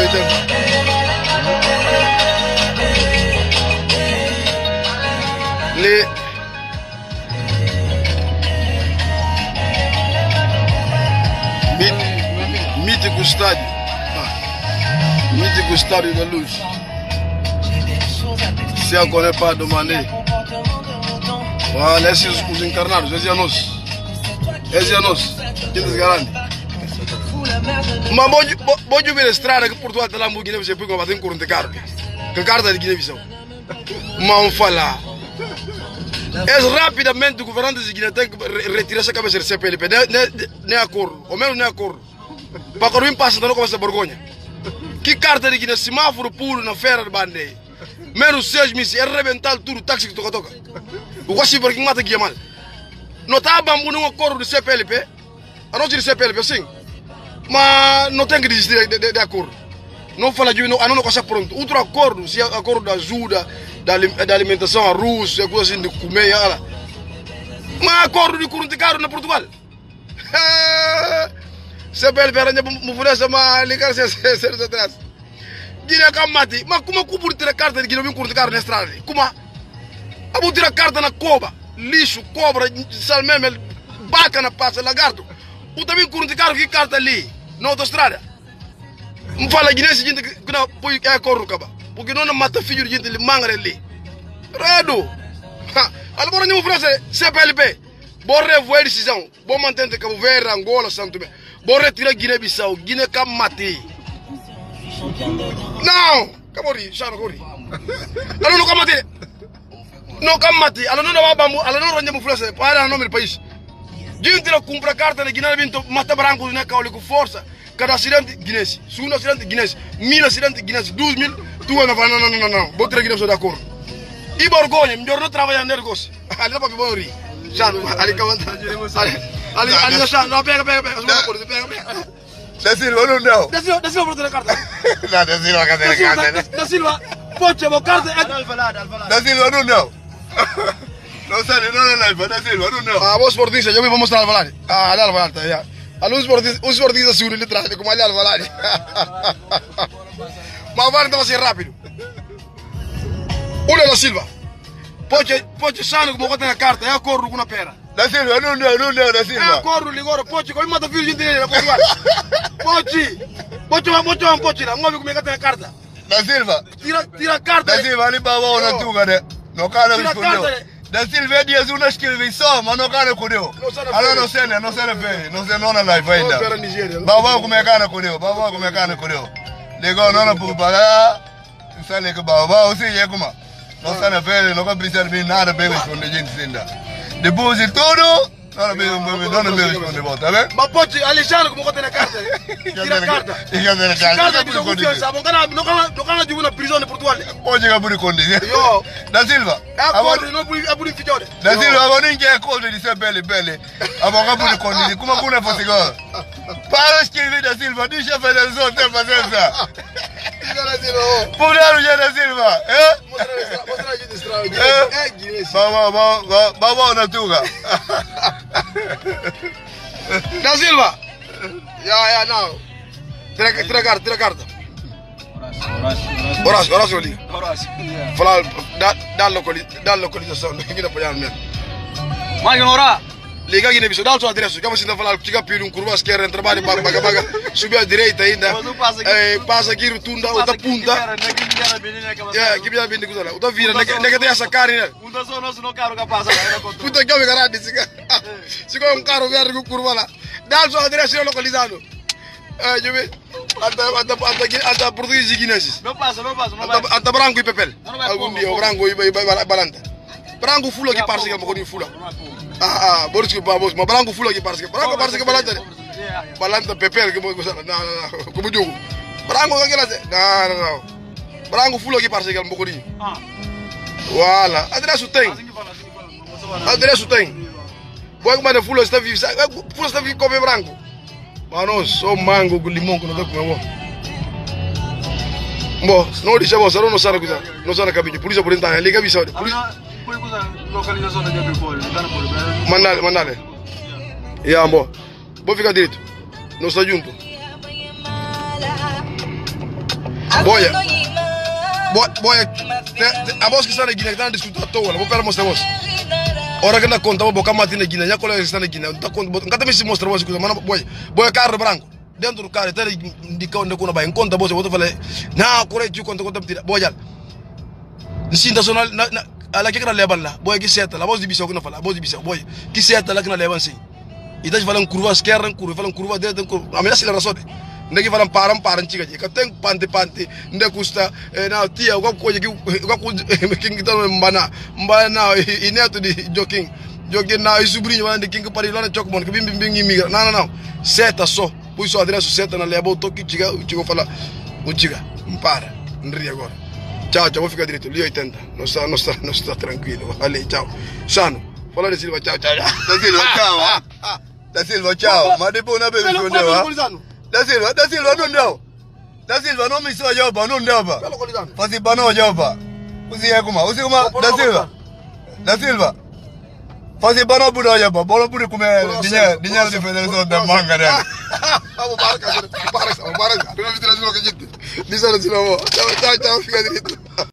Le mítico estádio. Mítico estádio da Luz. Se a Conepa do Mané. Olha, esses os encarnados, esses é nós. Esses é nós. Quintas Garante. Mas pode ver a estrada que Portugal está lá no Guiné-Bissau porque vai ter um corrente caro. Que carta de Guiné-Bissau. Mas vamos falar. É rapidamente o governante de Guiné tem que retirar essa cabeça do CPLP. Nem acordo. Ou menos nem acordo. Para que não passe, não começa a vergonha. Que carta de Guiné? Semáforo puro na feira de Bandeira. Menos 6 meses. É arrebentar tudo. Táxi que toca. O que que mata aqui é mal. Não está bambu num acordo do CPLP. A não de CPLP, sim. Mas não tem que desistir de acordo. Não fala de não coisa pronto. Outro acordo, se é acordo da ajuda, da alimentação a Rússia, coisa assim de comer, ela. Mas acordo de curto caro na Portugal. CPLP aranja mufunesa mas ligar se atrás. Guiné Camati, mas como que por tirar carta de Guiné curto caro na estrada? Como? Abo tirar carta na cova, lixo, cobra, salmeme, baca na passa, lagarto. O também curto caro que carta ali, na autostrada. Não fala Guiné se gente que não põe é corro caba, porque não mata filho de gente ele manga ali. Redo. Agora não frase CPLP. Bom revoer decisão. Bom manter Cabo Verde, Angola, Santo Tomé. Bom retirar Guiné-Bissau, Guiné Camati. Não, Camori, já não corri. Ela não Camati. Não Camati, ela não vai bambu, ela não ranha frase para o nome do país. Gente não compra carta de Guiné vinto mata branco né caule com força. Cada acidente Guinness, segundo acidente Guinness, 1000 acidentes Guinness, 2000, tu não, vou ter Guinness de acordo. E vergonha, melhor não trabalhar nervos. Ali não pode morrer. Já não, ali cavanta. Ali já não pega. Da Silva não. Da Silva por ter carta. Não, da Silva cadê a carta? Da Silva, pode a carta é Da Silva não. Não sai não, da Silva não. Ah, vos por disso, eu vou mostrar Alvalade. Ah, Alvalade, já. Os esportistas surem de trás, como aliás Alvalade. Mas agora então vai ser rápido. Olha da Silva. Pode sair como bota na carta, é acordo com a pera. Da Silva não, da Silva. É acordo, ligou, pode, como mata filho de gente na Portugal. Pode tirar, não como é que tem a carta. Da Silva. Tira a carta. Da Silva ali para o na tuga, né? Não cara respondeu. Da Silva é dias uma escrevição, mas não cara cureu. Ela não sei bem, não sei não na live ainda. Babá como é cara cureu, Ligou não para pagar. Sabe que babá ou seja como não está na pele, não precisa de nada bem responder gente ainda. Depois de tudo, não me responde volta, tá vendo? Mas pode, Alexandre, como bota na carta? Tira a carta. Carta de confiança, não cana de uma prisão de Portugal. Pode chegar por condição. Da Silva. É acordo, não é por inferior. Da Silva, agora ninguém é acordo de ser pele. Agora por condição, como que não é possível? Para escrever da Silva, deixa fazer os outros paciência. Puderam já da Silva, Mostra a gente extraordinário. É Guinness. Babá na tuga. Da Silva. Já, não. Tira a carta. Horácio ali. Falar da localização, aqui na Panhal mesmo. Mas ignorar. Liga aqui na visão, dá o seu endereço. Acaba assim de falar, chega a pedir um curva esquerda, trabalha, baga, subir à direita ainda. Passa aqui, rotunda, outra punta. Que vira bem de coisa lá. Outra vira, nega tem essa cara, né? Um das zonas não carro que passa. Puta que é o caralho desse cara. Se for um carro verde com curva lá. Dá o seu endereço localizado. Deixa eu ver. Até português e guinenses. Não passa. Até branco e papel. Algum dia, o branco e balanta. Branco fula aqui parece que é um pouquinho fula. Boris que babos, mas branco fula aqui parece que. Branco parece que balanta. Balanta papel que eu não. Como digo. Branco que aquela. Não. Branco fula aqui parece que é um pouquinho. Voilà. Adresso tem. Boa como é fula está vivo. Fula está vivo come branco. Mas não, só mango com limão que não dá comer. Bom, não deixa você, não sabe coisa, não sabe caminho. Polícia por entrar, liga a visão. Localização da Jabipol, Mandale. Yeah, bom. Vou ficar direito. Nós estamos juntos. Boia. Boia. A voz que está na Guiné, que está na discussão à toa, vou para mostrar vos. Ora que na conta, vou bocar mati na Guiné, já colega está na Guiné, não está me se mostrar vos coisa, mano, boia carro branco. Dentro do carro, está indicando onde kuna vai, encontra vos, eu vou falar, não, correto, conta tira, boia. Sinta sonal na ala que levar lá, boia que seta, a voz de bicho que não fala, a voz de bicho, boia, que seta lá que não leva assim. E tá falando curva esquerda, curva direita, a minha aceleração. Ndegi falam param chiga ji ka tem pante nde kusta na tia ko king tan mbana ineto di joking na isubri wande king pari lana chok mon ko bimbi migra na seta so puiso adresso seta na lebo toki chiga fala chiga mpara ndri agora ciao vou ficar direito li 80 não está tranquilo vale ciao sano fala de Silva ciao da Silva ciao ma depois na bebe Da Silva não deu. Da Silva não me só joba, não deu ba. Faz para não joba. Usi é como? Da Silva. Faz para não buda joba. Bola buda comer dinheiro de federação da manga dela. Vamos para. Não me traz logo gente. Diz a Silva. Ciao, fica direito.